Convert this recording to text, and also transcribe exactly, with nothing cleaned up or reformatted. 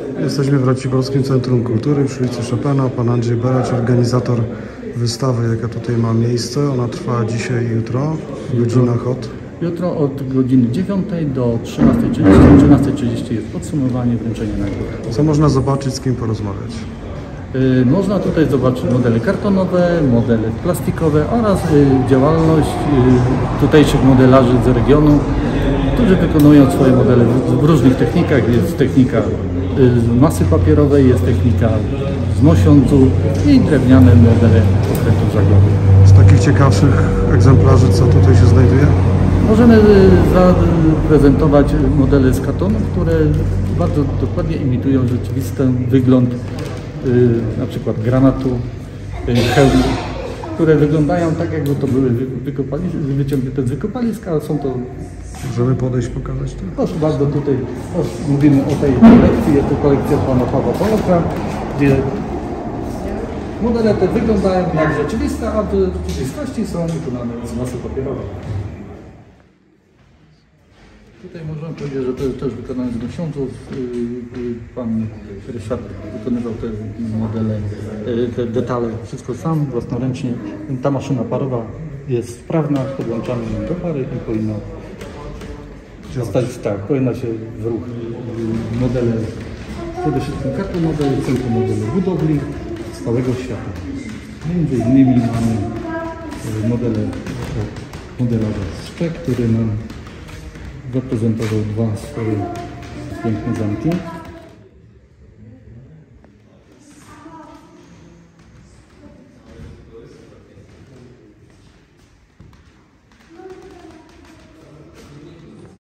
Jesteśmy w Raciborskim Centrum Kultury przy ulicy Chopina. Pan Andrzej Beracz, organizator wystawy, jaka tutaj ma miejsce. Ona trwa dzisiaj i jutro w godzinach od... Jutro od godziny dziewiątej do trzynastej trzydzieści. O trzynastej trzydzieści jest podsumowanie, wręczenie nagród. Co można zobaczyć, z kim porozmawiać? Yy, można tutaj zobaczyć modele kartonowe, modele plastikowe oraz yy, działalność yy, tutejszych modelarzy z regionu, którzy wykonują swoje modele w, w różnych technikach. Jest technika yy, z masy papierowej, jest technika z mosiądzu i drewniane modele okrętów żaglowych. Z takich ciekawszych egzemplarzy, co tutaj się znajduje? Możemy zaprezentować modele z kartonu, które bardzo dokładnie imitują rzeczywisty wygląd na przykład granatu, hełmu, które wyglądają tak, jakby to były wyciągnięte z wykopaliska, ale są to... Możemy podejść, pokazać to? Proszę bardzo, tutaj mówimy o tej kolekcji, jest to kolekcja pana Pawła Poloka, gdzie modele te wyglądają jak rzeczywiste, a w rzeczywistości są wykonane z masy papierowej. Tutaj możemy powiedzieć, że to jest też wykonane z miesiąców. Pan Ryszard wykonywał te modele, te detale, wszystko sam, własnoręcznie. Ta maszyna parowa jest sprawna, podłączamy ją do pary i powinno zostać, tak, powinna się w ruch. Modele przede wszystkim kartonowe, centrum modelu budowli z całego świata. Między innymi mamy modele modelarza Szpek, który nam zaprezentował dwa swoje piękne zamki.